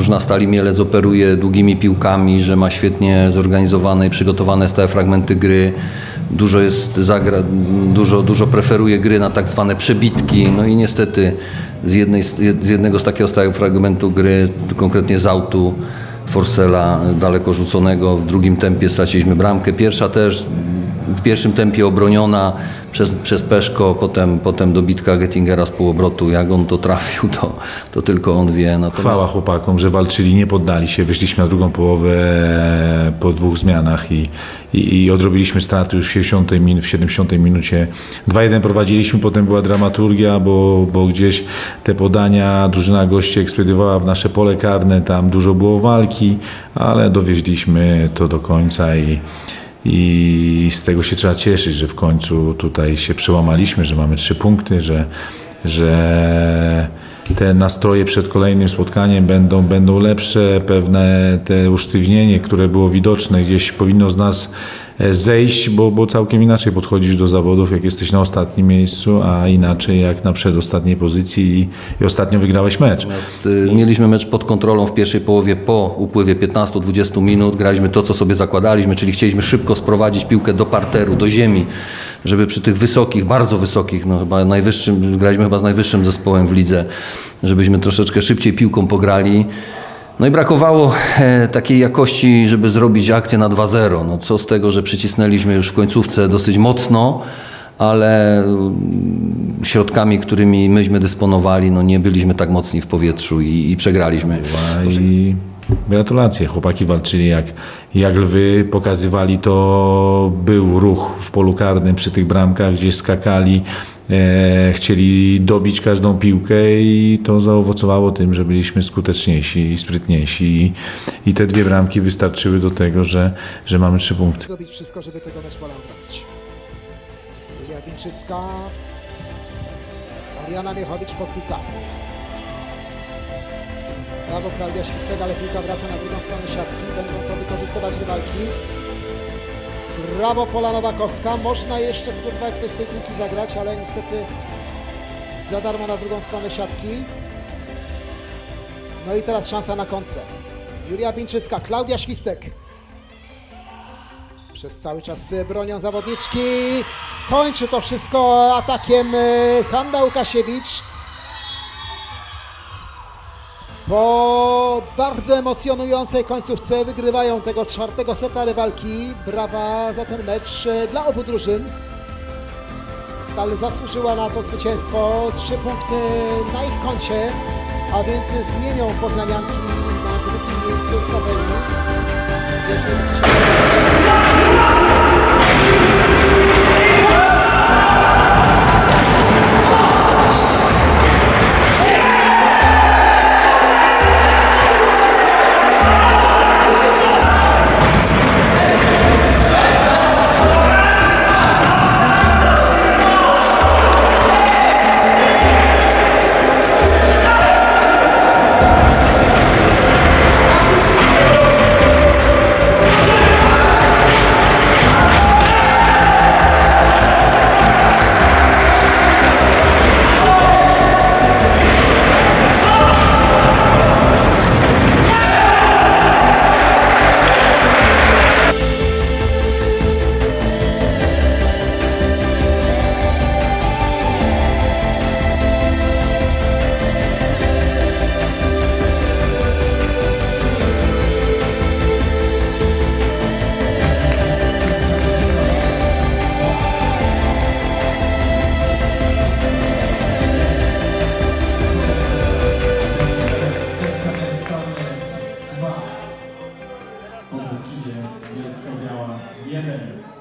drużyna Stali Mielec operuje długimi piłkami, że ma świetnie zorganizowane i przygotowane stałe fragmenty gry. Dużo preferuje gry na tak zwane przebitki. No i niestety z jednego z takiego stałego fragmentu gry, konkretnie z autu Forsela daleko rzuconego, w drugim tempie straciliśmy bramkę. Pierwsza też w pierwszym tempie obroniona przez Peszko, potem dobitka Gettingera z półobrotu. Jak on to trafił, to tylko on wie. Natomiast... Chwała chłopakom, że walczyli, nie poddali się. Wyszliśmy na drugą połowę po 2 zmianach i odrobiliśmy straty już w 70 minucie. 2-1 prowadziliśmy, potem była dramaturgia, bo gdzieś te podania drużyna gości ekspediowała w nasze pole karne, tam dużo było walki, ale dowieźliśmy to do końca i z tego się trzeba cieszyć, że w końcu tutaj się przełamaliśmy, że mamy 3 punkty, że te nastroje przed kolejnym spotkaniem będą lepsze, pewne te usztywnienie, które było widoczne, gdzieś powinno z nas zejść, bo całkiem inaczej podchodzisz do zawodów, jak jesteś na ostatnim miejscu, a inaczej jak na przedostatniej pozycji i ostatnio wygrałeś mecz. Mieliśmy mecz pod kontrolą w pierwszej połowie po upływie 15-20 minut. Graliśmy to, co sobie zakładaliśmy, czyli chcieliśmy szybko sprowadzić piłkę do parteru, do ziemi, żeby przy tych wysokich, bardzo wysokich, no chyba najwyższym, graliśmy chyba z najwyższym zespołem w lidze, żebyśmy troszeczkę szybciej piłką pograli. No i brakowało takiej jakości, żeby zrobić akcję na 2-0. No co z tego, że przycisnęliśmy już w końcówce dosyć mocno, ale środkami, którymi myśmy dysponowali, no nie byliśmy tak mocni w powietrzu i przegraliśmy. I gratulacje, chłopaki walczyli jak lwy, pokazywali to, był ruch w polu karnym przy tych bramkach, gdzieś skakali, chcieli dobić każdą piłkę i to zaowocowało tym, że byliśmy skuteczniejsi i sprytniejsi i te 2 bramki wystarczyły do tego, że mamy 3 punkty. Zrobić wszystko, żeby tego meczu obronić. Julia Bińczycka, Mariana Miechowicz podbita. Brawo Klaudia Świstek, ale piłka wraca na drugą stronę siatki. Będą to wykorzystywać rywalki. Brawo Pola Nowakowska. Można jeszcze spróbować coś z tej piłki zagrać, ale niestety za darmo na drugą stronę siatki. No i teraz szansa na kontrę. Julia Bińczycka, Klaudia Świstek. Przez cały czas bronią zawodniczki. Kończy to wszystko atakiem Hanna Łukasiewicz. Po bardzo emocjonującej końcówce wygrywają tego 4. seta rywalki. Brawa za ten mecz dla obu drużyn. Stal zasłużyła na to zwycięstwo. 3 punkty na ich koncie, a więc zmienią poznanianki na drugim miejscu w tabeli. W Beskidzie Bielsko-Biała 1.